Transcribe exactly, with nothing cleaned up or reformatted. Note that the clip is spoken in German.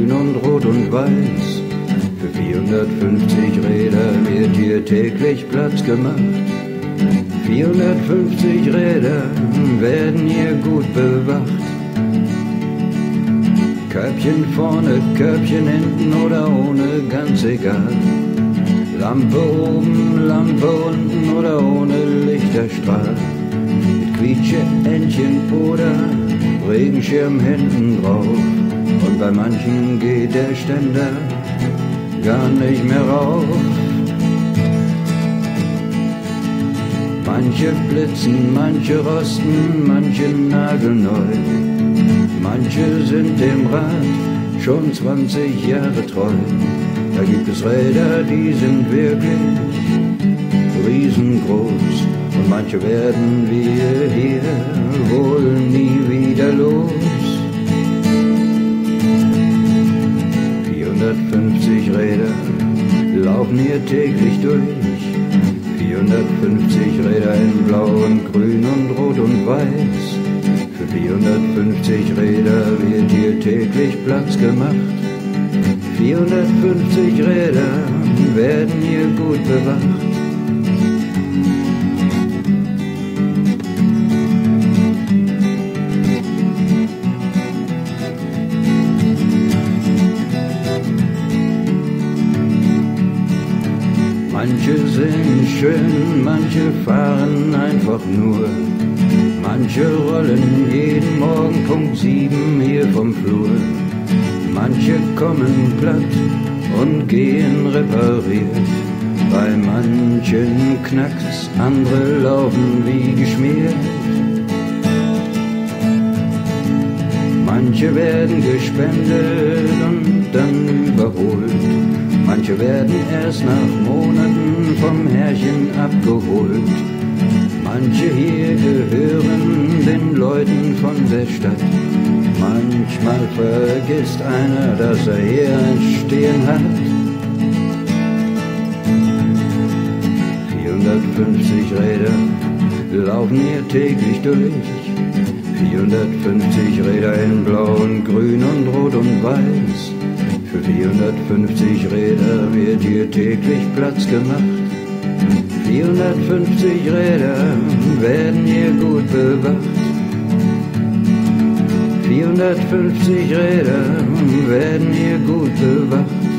grün und rot und weiß. Für vierhundertfünfzig Räder wird hier täglich Platz gemacht. vierhundertfünfzig Räder werden hier gut bewacht. Körbchen vorne, Körbchen hinten oder ohne, ganz egal. Lampe oben, Lampe unten oder ohne Lichterstrahl. Mit Quietsche-Entchen oder Regenschirm hinten drauf. Und bei manchen geht der Ständer gar nicht mehr rauf. Manche blitzen, manche rosten, manche nagelneu. Manche sind dem Rad schon zwanzig Jahre treu. Da gibt es Räder, die sind wirklich riesengroß. Und manche werden wir hier wohl nie wieder los. vierhundertfünfzig Räder laufen hier täglich durch. vierhundertfünfzig Räder in blau und grün und rot und weiß. Für vierhundertfünfzig Räder wird hier täglich Platz gemacht. vierhundertfünfzig Räder werden hier gut bewacht. Manche sind schön, manche fahren einfach nur. Manche rollen jeden Morgen Punkt sieben hier vom Flur. Manche kommen platt und gehen repariert. Bei manchen knackt's, andere laufen wie geschmiert. Manche werden gespendet und dann überholt. Manche werden erst nach Monaten vom Herrchen abgeholt. Manche hier gehören den Leuten von der Stadt. Manchmal vergisst einer, dass er hier ein Stehen hat. vierhundertfünfzig Räder laufen hier täglich durch. vierhundertfünfzig Räder in blau und grün und rot und weiß. Für vierhundertfünfzig Räder wird hier täglich Platz gemacht. vierhundertfünfzig Räder werden hier gut bewacht. vierhundertfünfzig Räder werden hier gut bewacht.